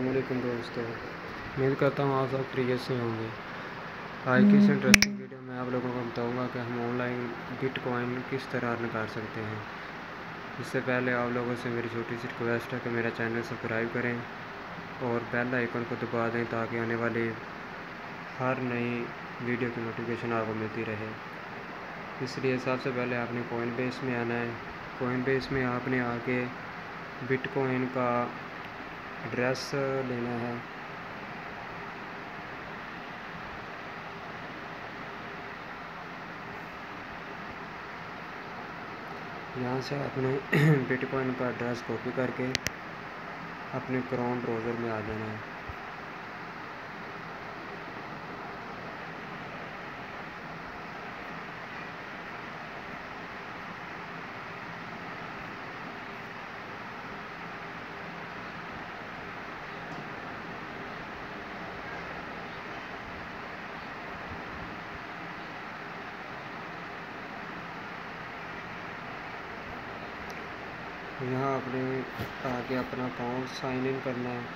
अस्सलामुअलैकुम दोस्तों, उम्मीद करता हूँ आप सब खैरियत से होंगे। आज की इस इंटरेस्टिंग वीडियो में आप लोगों को बताऊंगा कि हम ऑनलाइन बिटकॉइन किस तरह अर्न कर सकते हैं। इससे पहले आप लोगों से मेरी छोटी सी रिक्वेस्ट है कि मेरा चैनल सब्सक्राइब करें और बेल आइकन को दबा दें ताकि आने वाली हर नई वीडियो की नोटिफिकेशन आपको मिलती रहे। इसलिए सबसे पहले आपने कोइनबेस में आना है। कोइनबेस में आपने आके बिटकॉइन का एड्रेस लेना है। यहाँ से आपने बिटकॉइन का एड्रेस कॉपी करके अपने क्रोम ब्राउज़र में आ जाना है। यहाँ आपने आगे अपना अकाउंट साइन इन करना है।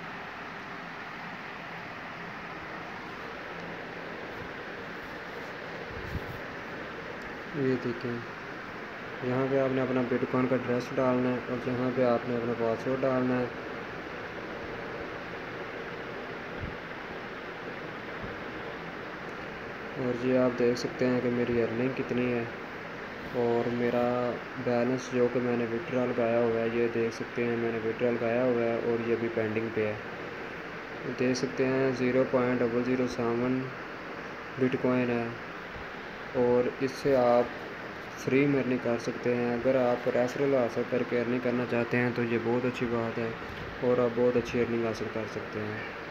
ये देखें, यहाँ पे आपने अपना बिटकॉइन का एड्रेस डालना है और यहाँ पे आपने अपना पासवर्ड डालना है। और ये आप देख सकते हैं कि मेरी अर्निंग कितनी है और मेरा बैलेंस जो कि मैंने विड्रॉल लगाया हुआ है, ये देख सकते हैं मैंने विड्रॉल लगाया हुआ है और ये भी पेंडिंग पे है। देख सकते हैं 0.007 बिटकॉइन है और इससे आप फ्री में अर्निंग कर सकते हैं। अगर आप रेफरल हासिल करके अर्निंग करना चाहते हैं तो ये बहुत अच्छी बात है और आप बहुत अच्छी अर्निंग हासिल कर सकते हैं।